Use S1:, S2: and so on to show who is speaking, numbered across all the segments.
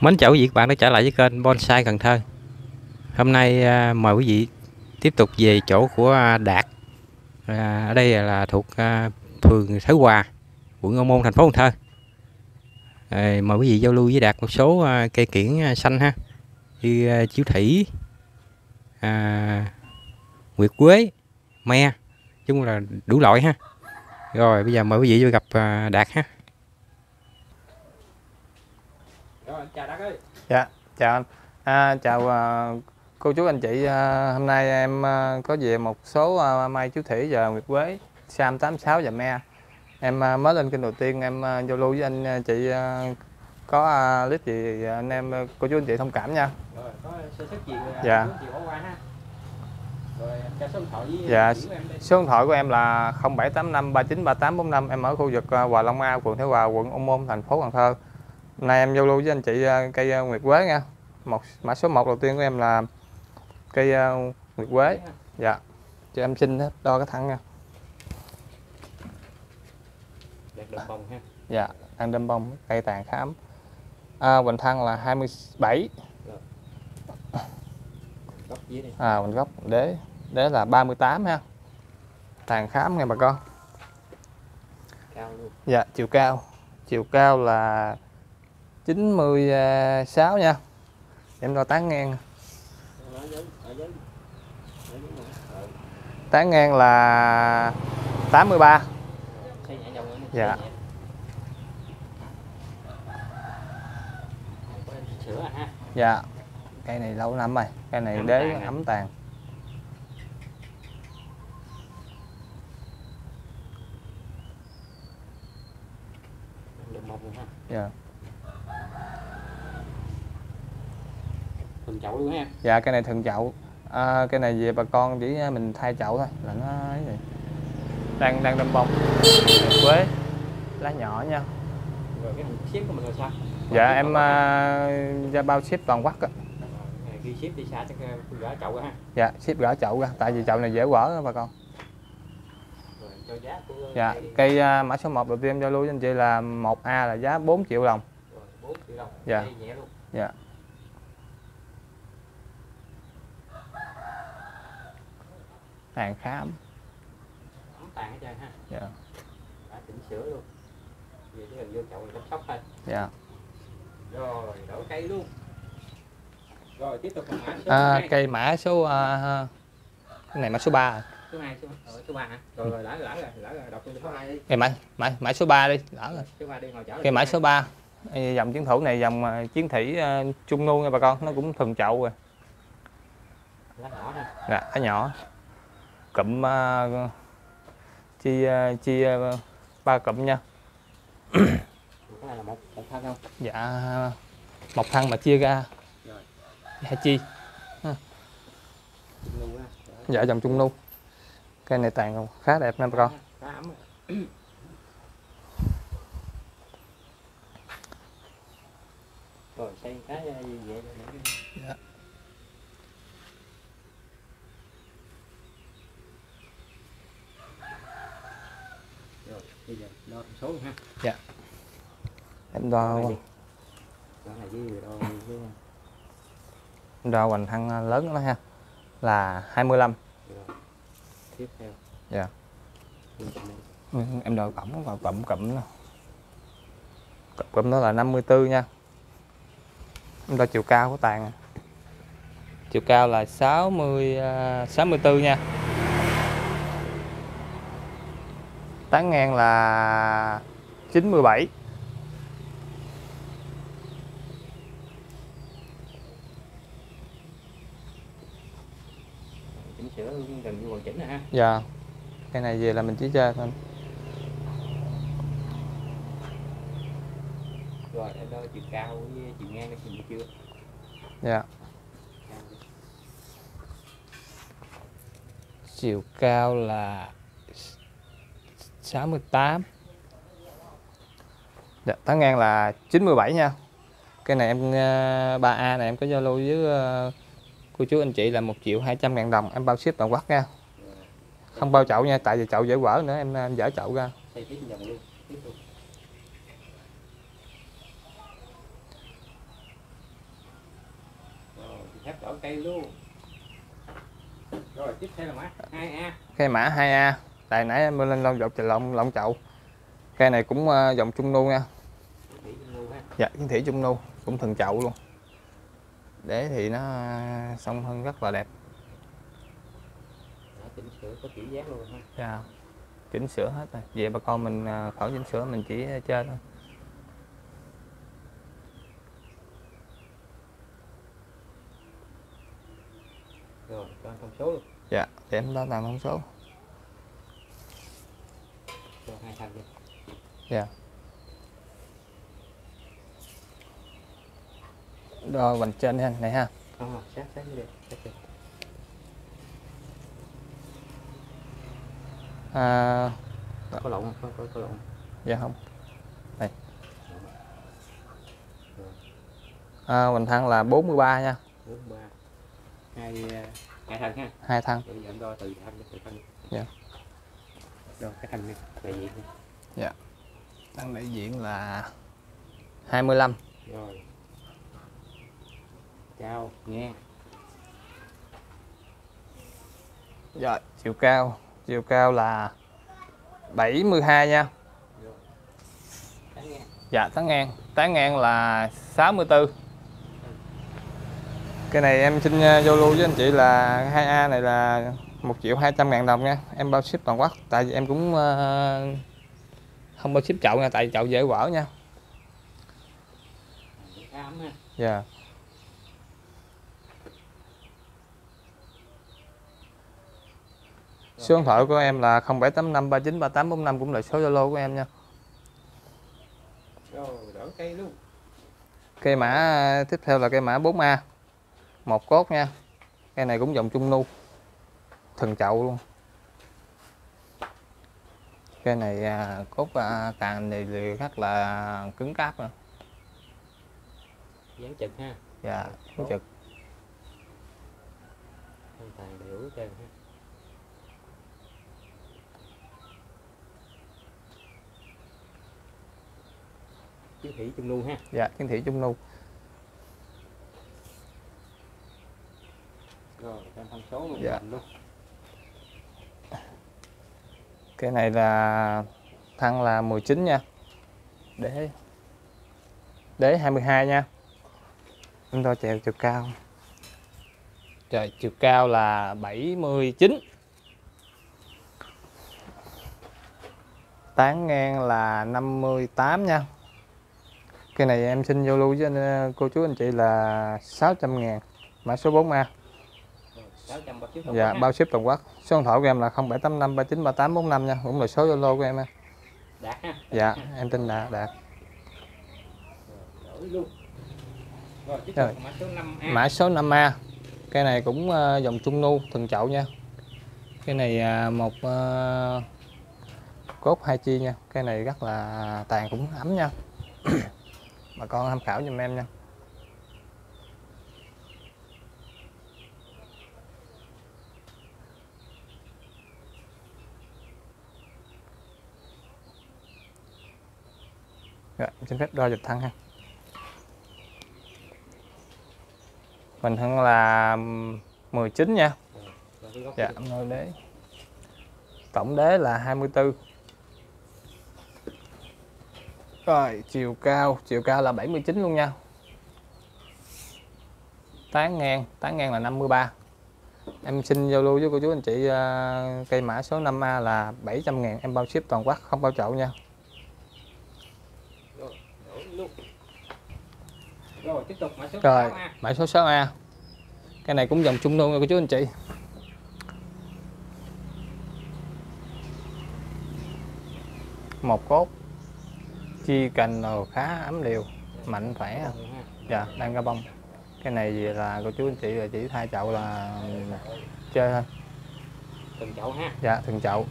S1: Mến chào quý vị, các bạn đã trở lại với kênh Bonsai Cần Thơ. Hôm nay mời quý vị tiếp tục về chỗ của Đạt. Ở đây là thuộc phường Thới Hòa, quận Ô Môn, thành phố Cần Thơ. Mời quý vị giao lưu với Đạt một số cây kiểng xanh ha, như chiếu thủy, nguyệt quế, me, chung là đủ loại ha. Rồi bây giờ mời quý vị vô gặp Đạt ha. Rồi, chào Đạt ơi.
S2: Dạ, chào anh. Chào cô chú anh chị. Hôm nay em có về một số mai chú thủy và nguyệt quế, Sam 86 và me. Em mới lên kênh đầu tiên em giao lưu với anh chị, có clip gì anh em cô chú anh chị thông cảm nha.
S1: Rồi, có sơ suất gì
S2: dạ.
S1: Chị bỏ qua ha. Rồi cho số điện thoại với
S2: dạ,
S1: của em đi.
S2: số điện thoại của em là 0785 393845. Em ở khu vực Hòa Long A, phường Thới Hòa, quận Ô Môn, thành phố Cần Thơ. Hôm nay em giao lưu với anh chị cây nguyệt quế nha. Mã số 1 đầu tiên của em là cây nguyệt quế. Dạ, cho em xin đo cái thân nha.
S1: Đâm bông ha.
S2: Dạ, đang đâm bông, cây tàn khám. Hoành thân là 27.
S1: Gốc dưới đây.
S2: Hoành gốc đế là 38 ha. Tàn khám nha bà con.
S1: Cao luôn.
S2: Dạ, chiều cao là 96 nha. Em đo tán ngang. Tán ngang là 83. Dạ. Dạ. Cây này lâu năm rồi, cây này đế ấm tàn. Dạ.
S1: Thuần chậu luôn ha.
S2: Dạ, cây này thuần chậu. Cây này về bà con chỉ mình thay chậu thôi là nó ấy vậy. Đang đâm bông. Quế lá nhỏ nha.
S1: Rồi cái ship của mình là sao?
S2: Dạ em ra bao ship toàn quốc á.
S1: Ghi ship đi xa chắc gỡ chậu ra ha.
S2: Dạ, ship gỡ chậu ra, tại vì chậu này dễ quở đó bà con.
S1: Rồi cho giá của
S2: dạ, cây mã số 1 đầu tiên giao lưu với anh chị là 1A là giá 4 triệu đồng.
S1: Rồi, 4 triệu đồng.
S2: Dạ.
S1: Đây nhẹ luôn.
S2: Dạ. Tàn khám.
S1: Ấm tàn hết trơn ha.
S2: Dạ.
S1: Đã chỉnh sửa luôn. Về chỉ cần vô chậu là sóc thôi.
S2: Dạ.
S1: Rồi, đổ cây luôn. Rồi tiếp tục mã số 2.
S2: Cây mã số cái này mã số 3 rồi.
S1: Số 2 số 3 hả? Rồi lỡ đọc số 2 đi.
S2: Cây mã số 3 đi, lỡ rồi.
S1: Số 3 đi ngồi chở.
S2: Cây mã số 3. Dòng chiến thủ này dòng chiến thủy trung nu nha bà con, nó cũng thuần chậu rồi.
S1: Lá nhỏ thôi.
S2: Dạ, lá nhỏ. Cụm chi 3 cụm nha.
S1: Cái này là một thân không?
S2: Dạ, một thân mà chia ra.
S1: Rồi.
S2: Hai chi. Dạ, dòng trung nu. Cây này tàn khá đẹp nha bà con.
S1: Khá ấm. Rồi xây cái gì vậy để.
S2: Dạ.
S1: Rồi, bây giờ đo số ha.
S2: Dạ. Em đo hoành thân lớn đó ha. Là 25.
S1: Rồi. Tiếp theo.
S2: Dạ. Em đo cổng vào cụm đó. Cụm đó là 54 nha. Em đo chiều cao của tàn. Chiều cao là 64 nha. Tán ngang là 97.
S1: Chỉnh sửa gần như hoàn chỉnh rồi ha.
S2: Dạ. Cái này về là mình chỉ chơi thôi.
S1: Rồi em đo chiều cao với chiều ngang được chưa?
S2: Dạ. Chiều cao là 68. Dạ, tán ngang là 97 nha. Cái này em 3A này em có giao lưu với cô chú anh chị là 1.200.000 đồng, em bao ship toàn quốc nha. Không bao chậu nha, tại vì chậu dễ vỡ nữa, em dỡ chậu ra.
S1: Đổ cây luôn. Rồi tiếp theo là mã 2A.
S2: Cây mã 2A. Tại nãy em lên lông dọc lông chậu. Cây này cũng dòng trung nu nha. Dạ, kiến thủy trung nu, cũng thần chậu luôn. Để thì nó xông hơn rất là đẹp.
S1: Chỉnh sửa có kiểu dáng luôn ha.
S2: Dạ. Chỉnh sửa hết rồi. Về bà con mình khỏi chỉnh sửa, mình chỉ chơi thôi.
S1: Rồi, cho anh thông số luôn.
S2: Dạ, để em đó làm thông số.
S1: Cho 2 thanh đi.
S2: Dạ. Rồi vành trên nha, này ha.
S1: Sát đi. Có lộn không? Có lộn.
S2: Dạ không. Đây. Vành thân là 43 nha.
S1: 43. Hai thân ha.
S2: 2 thân.
S1: Để em đo từ thân.
S2: Dạ.
S1: Rồi cái thân này đại diện.
S2: Dạ. Thân đại diện là 25.
S1: Rồi. Cao, ngang.
S2: Rồi, chiều cao là 72 nha.
S1: Tán ngang.
S2: Dạ, tán ngang là 64. Cái này em xin giao lưu với anh chị là 2A này là 1.200.000 đồng nha. Em bao ship toàn quốc. Tại vì em cũng không bao ship chậu nha, tại vì chậu dễ vỡ nha. Dạ. Số điện thoại của em là 0785393845, cũng là số Zalo của em nha.
S1: Rồi, đỡ cây luôn.
S2: Cây mã tiếp theo là cây mã 4A. Một cốt nha. Cây này cũng dòng trung nu. Thần chậu luôn. Cây này cốt càng này rất là cứng cáp nè.
S1: Dán trực ha.
S2: Dạ, dán trực.
S1: Hoàn toàn đều hết trơn ha. Kiến thủy trung nu ha.
S2: Dạ, kiến thủy trung nu.
S1: Rồi, cho thông số luôn.
S2: Dạ. Cái này là thân là 19 nha. Đế 22 nha. Chúng tôi chiều cao. Trời, chiều cao là 79. Tán ngang là 58 nha. Cái này em xin giao lưu với cô chú anh chị là 600.000. Mã số 4A.
S1: 600 bao ship.
S2: Dạ, bao ship toàn quốc. Số điện thoại của em là 0785393845 nha, cũng là số Zalo của em ha.
S1: Đạt ha.
S2: Dạ, em tên là Đạt.
S1: Rồi, luôn. Rồi, tiếp tục mã số 5A.
S2: Mã số 5A. Cái này cũng dòng trung nu, thần chậu nha. Cái này một cốt 2 chi nha. Cái này rất là tàn cũng ấm nha. Bà con tham khảo giùm em nha. Rồi, xin phép đo giật thân ha. Mình thân là 19 nha. Dạ, ngôi đế. Tổng đế là 24. Rồi, chiều cao là 79 luôn nha. Tán ngang là 53. Em xin giao lưu với cô chú anh chị cây mã số 5A là 700.000, em bao ship toàn quốc, không bao chậu nha.
S1: Rồi, tiếp tục mã số
S2: 6A.
S1: Rồi,
S2: mã số 6A. Cái này cũng dòng trung nu nha cô chú anh chị. Một cốt. Chi cành rồi khá ấm liều, mạnh khỏe. Dạ, đang ra bông. Cái này là cô chú anh chị là chỉ thay chậu là chơi thôi.
S1: từng chậu ha.
S2: Dạ, từng chậu.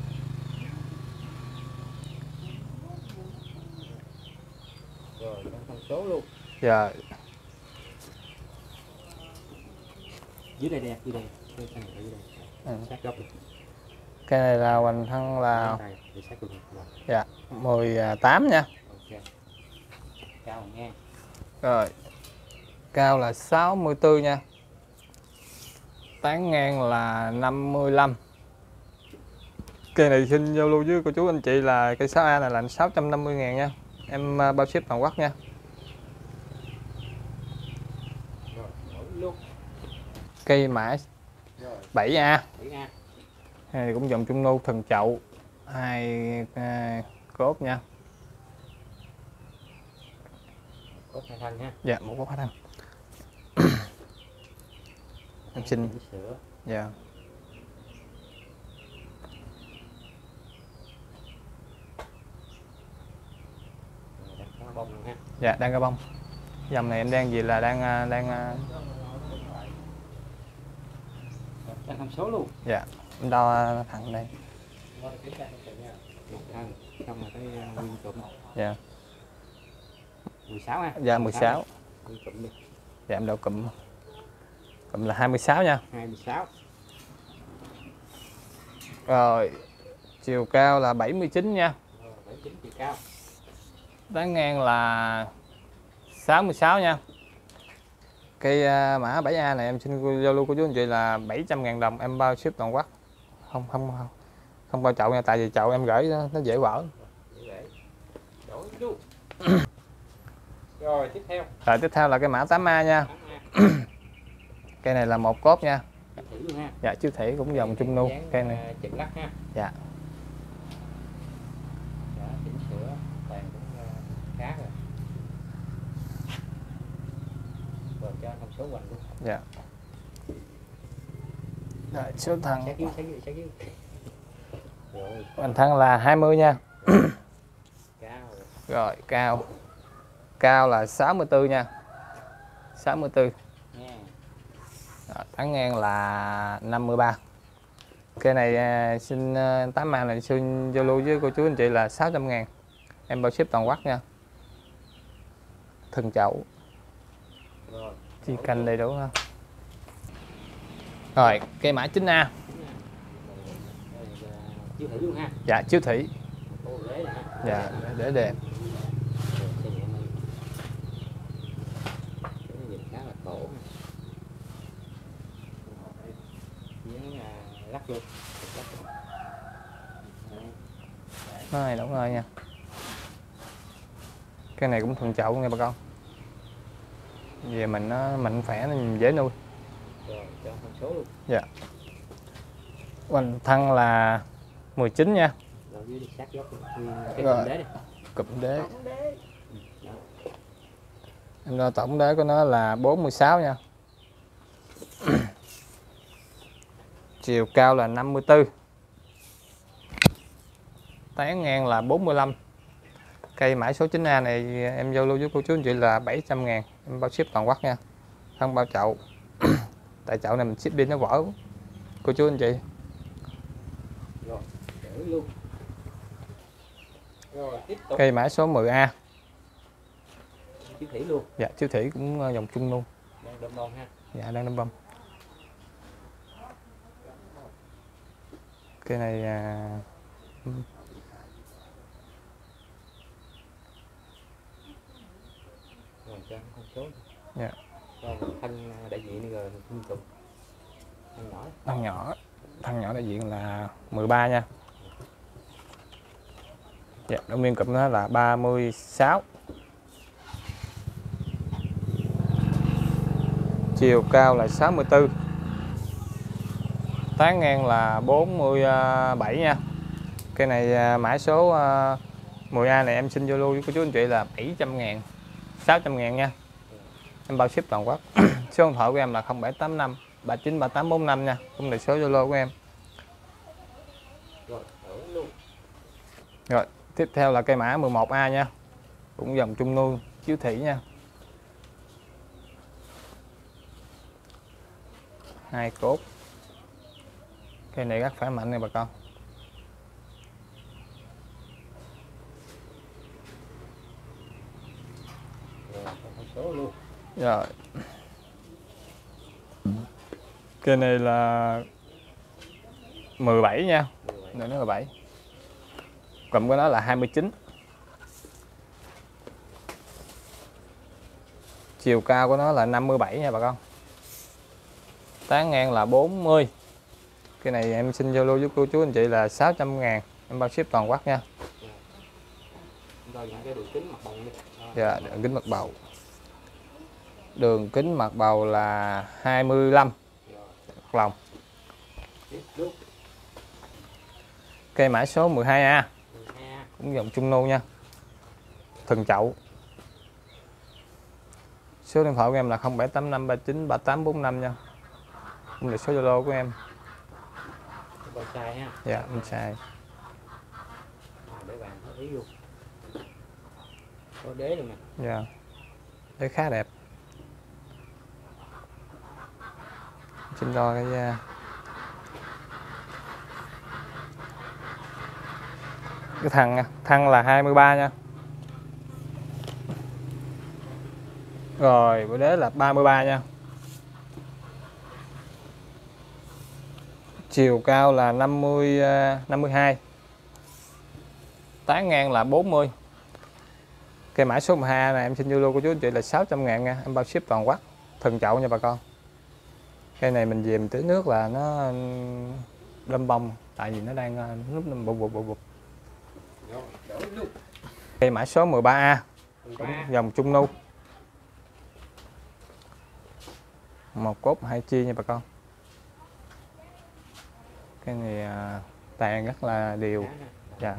S1: Rồi, thông số luôn.
S2: Dạ.
S1: Dưới đây, dưới đây. Sát góc.
S2: Cái này là hoành thân là dạ 18 nha.
S1: Okay. Cao ngang.
S2: Rồi. Cao là 64 nha. tán ngang là 55. Cây này xin giao lưu với cô chú anh chị là cây 6A này là 650.000 nha. Em bao ship toàn quốc nha. Cây mã 7A. Này cũng dòng trung nô thần chậu, 2 cốt nha.
S1: Cốt 2 thân ha.
S2: Dạ, một cốt 2 thân. Em xin. Dạ. Dạ, đang có bông. Dòng này em đang gì là đang
S1: tham số luôn.
S2: dạ, em đo thẳng đây.
S1: Một thân, xong rồi cái nguyên cụm.
S2: Dạ.
S1: 16 ha.
S2: Dạ 16.
S1: Cụm đi.
S2: Dạ em đo cụm. Cụm là 26 nha.
S1: 26.
S2: Rồi, chiều cao là 79 nha.
S1: 79 chiều cao.
S2: Tán ngang là 66 nha. Cây mã 7A này em xin giao lưu của chú anh chị là 700.000 đồng, em bao ship toàn quốc. Không bao chậu nha, tại vì chậu em gửi nó dễ vỡ.
S1: Rồi tiếp theo.
S2: Rồi tiếp theo là cái mã 8A nha. Cây này là một cốt nha. Dạ chiếu thủy cũng dòng trung nu cây này.
S1: Chỉnh lắc ha.
S2: Dạ.
S1: Chỉnh sửa tàn cũng khá rồi. Rồi cho thông số hoành luôn.
S2: Dạ. Rồi số thằng.
S1: Sát dưới. Rồi.
S2: Hoành thân là 20 nha.
S1: Cao.
S2: Rồi cao. Cao là 64 nha. 64. Rồi, tán ngang là 53. Cây này xin 8A này xin giao lưu với cô chú anh chị là 600.000. Em bao ship toàn quốc nha. Thân chậu. Chi canh đầy đủ ha. Rồi, cây mã 9A.
S1: Chiếu thủy luôn ha.
S2: Dạ, chiếu thủy. Dạ, để đẹp.
S1: Khá là cổ. Lắc luôn.
S2: Rồi, đúng rồi nha. Cái này cũng thuần chậu nha bà con. Về mình khỏe nó dễ nuôi.
S1: Rồi, cho con số luôn.
S2: Dạ. Hoành thân là 19 nha.
S1: Rồi dưới sát góc cái
S2: Rồi.
S1: cụm đế đi.
S2: Cụm đế. Em đo tổng đế của nó là 46 nha. Chiều cao là 54. Tán ngang là 45. Cây mã số 9A này em giao lưu với cô chú anh chị là 700.000. Em bao ship toàn quốc nha. Không bao chậu. Tại chậu này mình ship đi nó vỡ. Cô chú anh chị.
S1: Rồi, để luôn. Rồi, tiếp tục.
S2: Cây mã số 10A.
S1: Chiếu thủy luôn.
S2: Dạ, chiếu thủy cũng dòng trung luôn.
S1: Đang đom đom ha.
S2: Dạ, đang đâm bông. Cây này
S1: Rồi cho con số.
S2: dạ.
S1: Rồi thân đại diện rồi mình cụm. Thân nhỏ.
S2: Thân nhỏ đại diện là 13 nha. Dạ, độ nguyên cụm nó là 36. Chiều cao là 64. Tán ngang là 47 nha. Cây này mã số 10A này em xin giao lưu với cô chú anh chị là 700.000, 600.000 nha. Em bao ship toàn quốc. Số điện thoại của em là 0785 393845 nha. Cũng là số Zalo của em.
S1: Rồi, luôn.
S2: Rồi, tiếp theo là cây mã 11A nha. Cũng dòng trung nu chiếu thủy nha. 2 cốt. Cây này rất khỏe mạnh nè bà con.
S1: Rồi, con số luôn.
S2: Rồi. Cây này là 17 nha. Này nó là 7. Cụm của nó là 29. Chiều cao của nó là 57 nha bà con. tán ngang là 40. Cái này em xin giao lưu với cô chú anh chị là 600.000, em bao ship toàn quốc nha. Dạ, đường kính mặt bầu. Đường kính mặt bầu là 25 lòng. Cây mã số 12A, cũng dòng Trung Nô nha, thần chậu. Số điện thoại của em là 0785393845 nha. Cũng là số Zalo của em.
S1: Bonsai ha.
S2: Dạ, bonsai.
S1: Để bàn ý luôn. Có đế luôn nè.
S2: Dạ. Đế khá đẹp. Xin đo cái thằng là 23 nha. Rồi, bộ đế là 33 nha. Chiều cao là 52. Tán ngang là 40. Cây mã số 12 này em xin Zalo của chú anh chị là 600.000 nha, em bao ship toàn quốc. Thần chậu nha bà con. Cây này mình về mình tưới nước là nó đâm bông, tại vì nó đang núp bụp. Cây mã số 13A, dòng Trung Nu. Một cốt 2 chia nha bà con. Cái này tàn rất là đều. Dạ.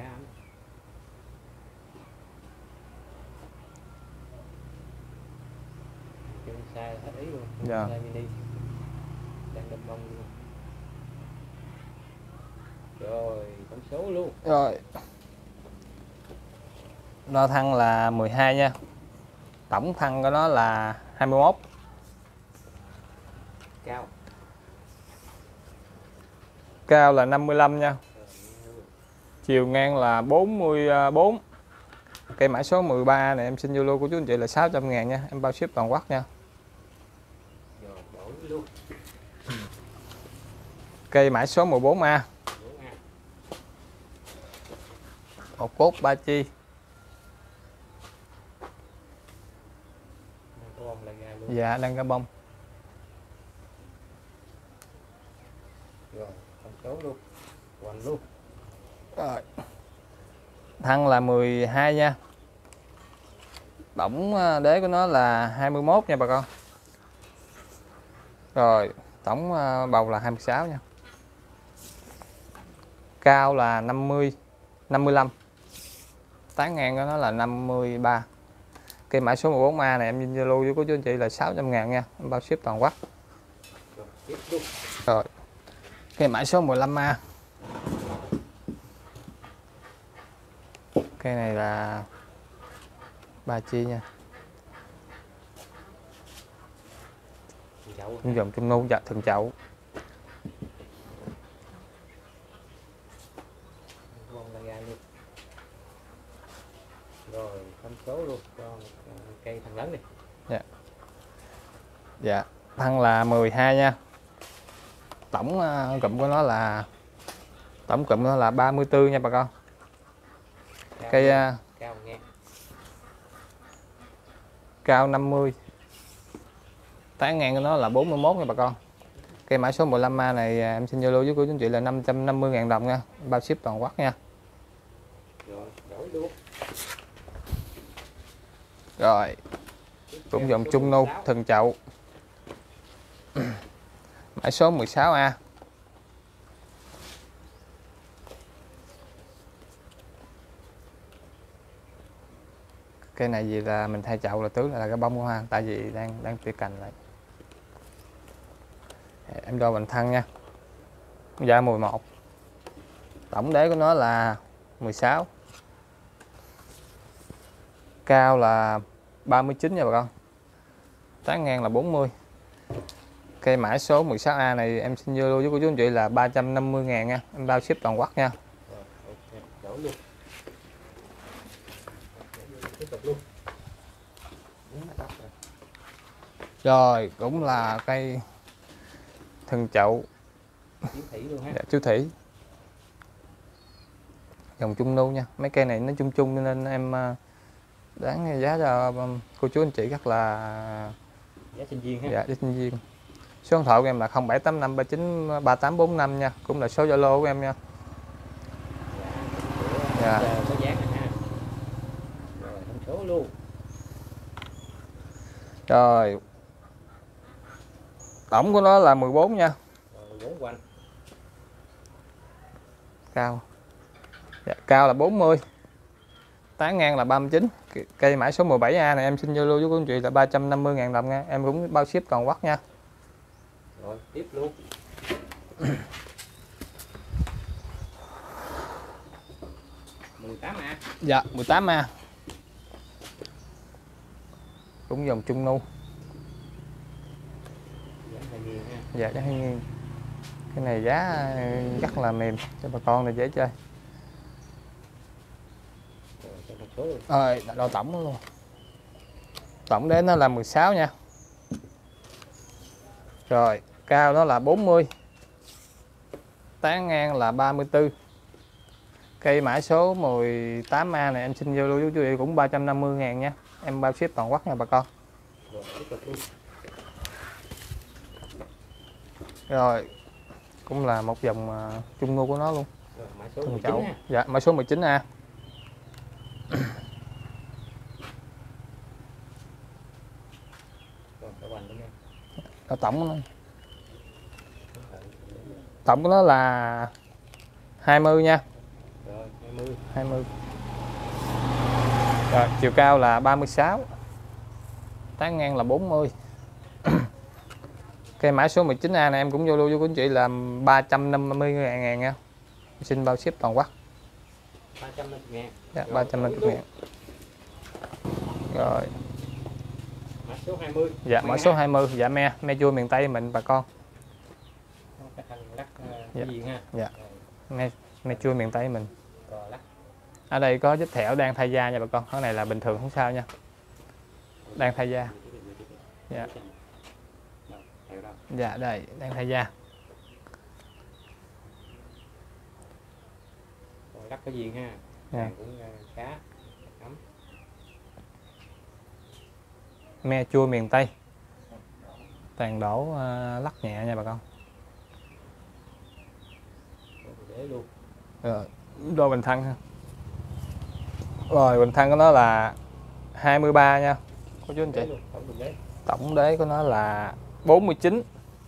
S2: Dạ.
S1: Rồi, con số luôn.
S2: Rồi. Đo thân là 12 nha. Tổng thân của nó là 21.
S1: Cao.
S2: Cao là 55 nha. Chiều ngang là 44. Cây mã số 13 này em xin Zalo của chú anh chị là 600.000 nha, em bao ship toàn quốc nha. Cây mã số 14A. Một cốt 3 chi. Dạ, đang ra bông.
S1: Rồi, con số luôn. Quanh luôn.
S2: Rồi. Thân là 12 nha. Tổng đế của nó là 21 nha bà con. Rồi, tổng bầu là 26 nha. Cao là 55. Tán ngang của nó là 53. Cây mã số 14A này em xin Zalo với cô chú anh chị là 600.000 nha, em bao ship toàn quốc. Rồi. Cây mã số 15A. Cây này là 3 chi nha. Cũng dòng Trung Nu, dạ, thần chậu.
S1: Rồi, con số luôn, con cây thằng lớn đi.
S2: Dạ. Dạ, thân là 12 nha. Tổng cụm của nó là 34 nha bà con. Cây
S1: cao nghe.
S2: Cao 50. Tán ngang của nó là 41 nha bà con. Cây mã số 15A này em xin Zalo với cô chú anh chị là 550.000 đồng nha, bao ship toàn quốc nha.
S1: Rồi, đổi luôn.
S2: Rồi. Cũng dòng Trung Nu, thần chậu. Mã số 16A. Cây này gì là mình thay chậu là tứ là cái bông của hoa, tại vì đang tỉa cành lại. Em đo bằng thân nha. Dạ 11. Tổng đế của nó là 16. Cao là 39 nha bà con. Tán ngang là 40. Cây mã số 16A này em xin Zalo với cô chú anh chị là 350.000 nha, em bao ship toàn quốc nha.
S1: Đổi luôn. Tiếp tục luôn.
S2: Rồi, cũng là cây thần chậu.
S1: Chú Thủy luôn ha.
S2: Dạ, chú Thủy. Dòng Trung Nu nha. Mấy cây này nó chung nên em đáng giá cho cô chú anh chị rất là
S1: giá sinh viên ha.
S2: Dạ, giá sinh viên. Số điện thoại của em là 0785393845 nha, cũng là số Zalo của em nha.
S1: Dạ. Có dán ha. Rồi thông số luôn.
S2: Rồi. Tổng của nó là 14 nha.
S1: Rồi 14 quanh.
S2: Cao. Dạ, cao là 40. Tán ngang là 39. Cây mã số 17A này em xin Zalo với cô anh chị là 350.000 đồng nha. Em cũng bao ship toàn quốc nha.
S1: Rồi tiếp luôn. 18A.
S2: Dạ 18A. Cũng dòng trung nu. Dạ chắc nghiêng. Cái này giá rất là mềm cho bà con này dễ chơi. Rồi đo tổng luôn. Tổng đến nó là 16 nha. Rồi cao nó là 40. Tán ngang là 34. Cây mã số 18A này em xin Zalo với chú chị cũng 350.000 nha. Em bao ship toàn quốc nha bà con. Rồi cũng là một dòng trung nu của nó luôn.
S1: Mã số 19 ha.
S2: Dạ mã số 19A. Tổng của nó. Tổng của nó là 20 nha.
S1: Rồi 20.
S2: 20. Rồi chiều cao là 36. Tán ngang là 40. Cây mã số 19A này em cũng vô lưu với anh chị là 350.000 nha. Xin bao ship toàn quốc.
S1: 350.000.
S2: Dạ 350.000. Rồi.
S1: Mã số 20.
S2: Dạ mã số 20. Dạ me chua miền Tây mình bà con.
S1: Dạ. Ha.
S2: Dạ. Me chua miền Tây mình.
S1: Rồi lắc.
S2: Ở đây có vết thẻo đang thay da nha bà con. Cái này là bình thường không sao nha. Đang thay da. Dạ. Dạ đây, đang thay da.
S1: Rồi lắc cái gì ha.
S2: Dạ.
S1: Cũng khá ấm.
S2: Me chua miền Tây. Toàn đổ lắc nhẹ nha bà con.
S1: Để luôn.
S2: Rồi, đo bình thân ha. Rồi bình thân của nó là 23 nha. Cô chú anh chị. Tổng đế của nó là 49.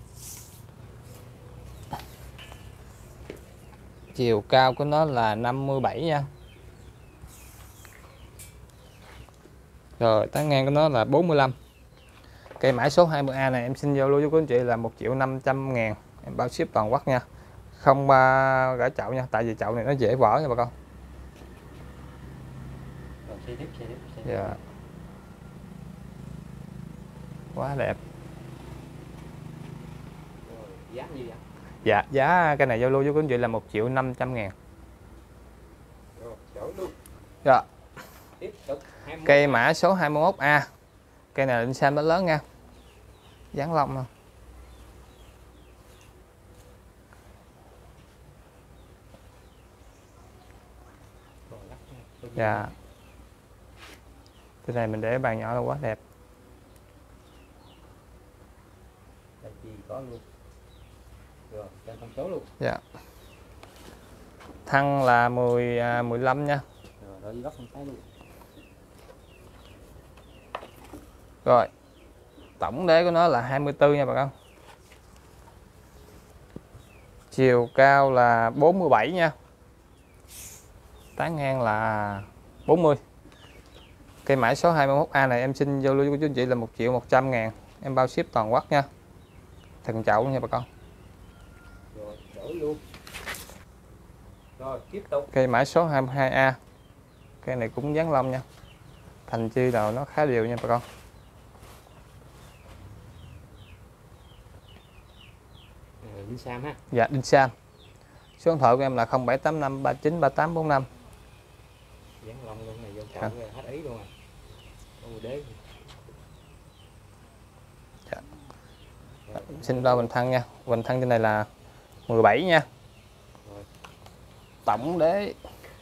S2: Chiều cao của nó là 57 nha. Rồi tán ngang của nó là 45. Cây mã số 20A này em xin Zalo với cô anh chị là 1.500.000. Em bao ship toàn quốc nha. Không gửi chậu nha, tại vì chậu này nó dễ vỡ nha bà con. Dạ. Quá đẹp.
S1: Giá như vậy?
S2: Dạ, giá cây này Zalo với cô anh chị là 1.500.000. Dạ. Cây mã số 21A. Cây này là đinh sam nó lớn nha. Dán lông thôi. Dạ. Cái này mình để bàn nhỏ là quá đẹp.
S1: Có luôn. Rồi, cho con số luôn.
S2: Dạ. Thân là 15 nha.
S1: Rồi, bắt con thấy luôn.
S2: Rồi. Tổng đế của nó là 24 nha bà con. Chiều cao là 47 nha. Tán ngang là 40. Cây mã số 21A này em xin Zalo của chú anh chị là 1.100.000. Em bao ship toàn quốc nha. Thần chậu nha bà con.
S1: Rồi, đổi luôn. Rồi, tiếp tục.
S2: Cây mã số 22A. Cây này cũng dán lông nha. Thành chi nào nó khá đều nha bà con.
S1: Đinh sam ha.
S2: Dạ đinh sam. Số điện thoại của em là 0785393845.
S1: Dán lông luôn này, vô chậu hết ý luôn à. Đế.
S2: Dạ. Xin đo bình thân nha. Bình thân trên này là 17 nha.
S1: Rồi.
S2: Tổng đế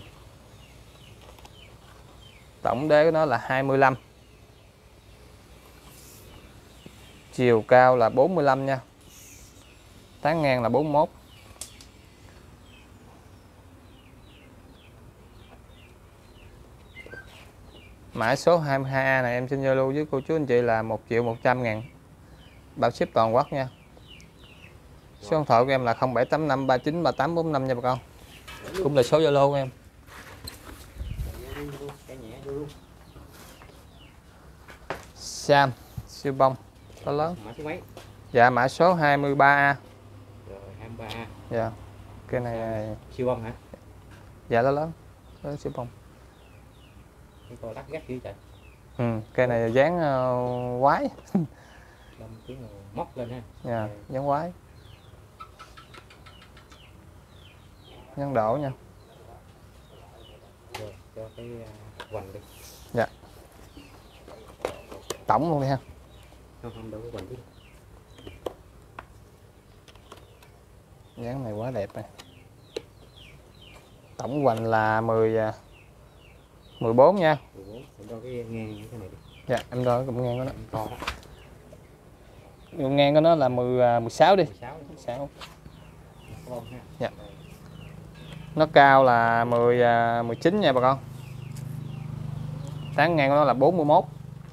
S2: của nó là 25. Chiều cao là 45 nha. tán ngang là 41. Mã số 22A này em xin giao lưu với cô chú anh chị là 1.100.000, bao ship toàn quốc nha. Số điện thoại của em là 0785393845 nha bà con. Cũng là số Zalo của em. Sam siêu bông to lớn.
S1: Mã số mấy?
S2: Dạ mã số 23A.
S1: Rồi 23A.
S2: Dạ. Cái này
S1: Siêu bông hả?
S2: dạ lớn lớn. Lớn siêu bông.
S1: Cái con lắc gắt dữ trời.
S2: Cây này dáng quái.
S1: Đâm tiếng móc lên ha.
S2: Dạ, dáng quái. Nhân đổ nha.
S1: Rồi, cho cái hoành đi.
S2: Dạ. Tổng luôn đi ha.
S1: Không đâu có hoành đi.
S2: Dáng này quá đẹp này. Tổng hoành là 14 nha.
S1: 14, em đo cái ngang cái này đi.
S2: Dạ, em đo cũng ngang của nó.
S1: To đó.
S2: Ngang của nó là 16 đi.
S1: 16.
S2: 16.
S1: Bông ha.
S2: Dạ. Nó cao là 19 nha bà con. Tán ngang của nó là 41.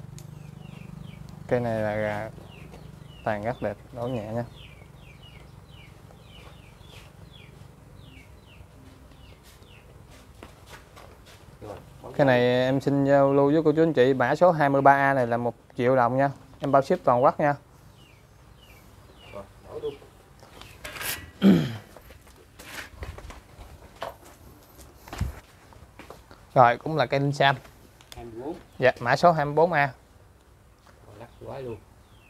S2: Cây này là tàn rất đẹp, đổ nhẹ nha. Cái này em xin giao lưu với cô chú anh chị, mã số 23A này là 1 triệu đồng nha. Em bao ship toàn quốc nha. Rồi cũng là cây linh sam.
S1: 24.
S2: Dạ mã số 24A.
S1: Lắc quái luôn.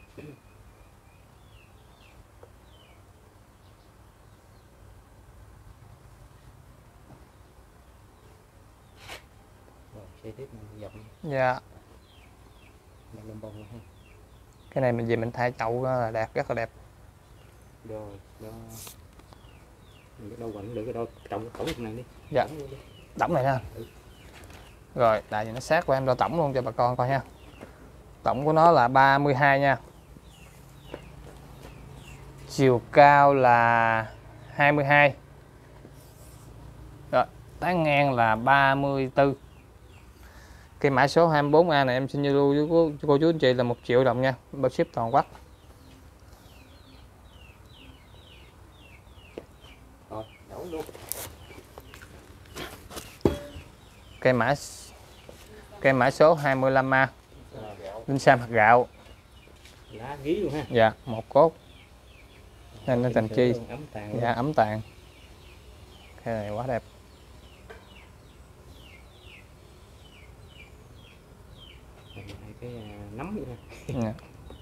S1: Rồi xe tiếp mình dọc.
S2: Dạ.
S1: Mình bông ha.
S2: Cái này mình về mình thay chậu là đẹp, rất là đẹp.
S1: Rồi, đó. Mình đâu quạnh được cái đâu trọng tổng này đi.
S2: Dạ. Tổng này ha. Rồi, tại vì nó sát của em đo tổng luôn cho bà con coi ha. Tổng của nó là 32 nha. Chiều cao là 22. Rồi, tán ngang là 34. Cái mã số 24A này em xin giao lưu với cô chú anh chị là 1 triệu đồng nha, bao ship toàn quốc.
S1: Rồi, đổ luôn.
S2: Cây mã số 25A. Linh sam hạt gạo.
S1: Lá gí luôn ha.
S2: Dạ, một cốt. Nên nó thành chi.
S1: Ấm tàn luôn.
S2: Dạ, ấm tàn. Cây này quá đẹp.
S1: Cái nấm luôn ha.
S2: Dạ.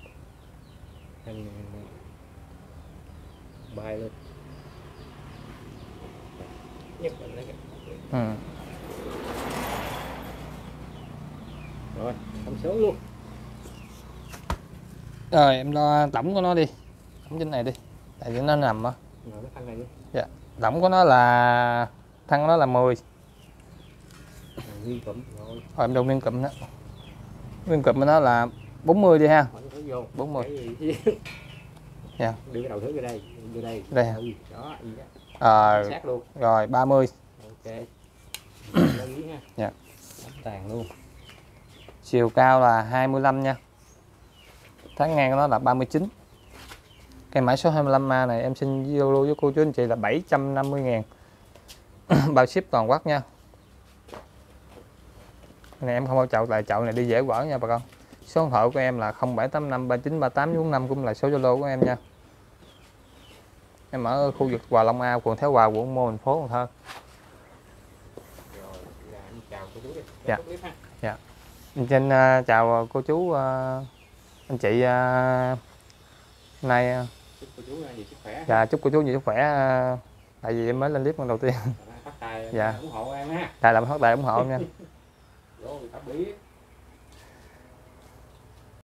S1: Bay lên. Nhấc lên lấy
S2: Ừ.
S1: Rồi, thông số luôn.
S2: Rồi em đo tổng của nó đi. Tổng trên này đi. Tại vì nó nằm á.
S1: Rồi cái thân này đi.
S2: Dạ. Tổng của nó là thân của nó là 10.
S1: Nguyên cụm rồi.
S2: Rồi em đo nguyên cụm đó. Nguyên cụm của nó là 40 đi ha. 40. Dạ.
S1: Đưa cái đầu thử vô đây, vô đây.
S2: Đây hả?
S1: Đó, gì đó. Sát luôn.
S2: Rồi 30.
S1: Ok. Lá gí ha.
S2: Dạ.
S1: Ấm tàn luôn.
S2: Chiều cao là 25 nha. Tán ngang của nó là 39. Cây mã số 25A này em xin giao lưu với cô chú anh chị là 750.000. Bao ship toàn quốc nha. Cái này em không bao chậu, tại chậu này đi dễ quở nha bà con. Số điện thoại của em là 0785393845, cũng là số Zalo của em nha. Em ở khu vực Hòa Long A, quận Thái Hòa, quận Ô Môn, thành phố Cần Thơ. Dạ. Dạ. Xin chào cô chú, anh chị. Hôm nay
S1: Chúc cô chú nhiều sức khỏe.
S2: dạ, chúc cô chú nhiều sức khỏe. Tại vì em mới lên clip lần đầu tiên.
S1: Bắt tay
S2: Dạ.
S1: ủng hộ em ha.
S2: Tại làm phát tài ủng hộ em nha.
S1: Rồi, tạm biệt.